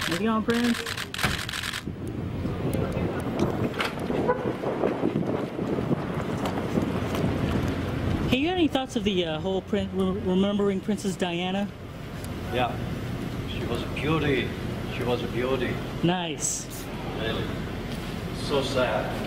Anything on, Prince? Hey, you got any thoughts of the whole remembering Princess Diana? Yeah, she was a beauty. She was a beauty. Nice. Really. So sad.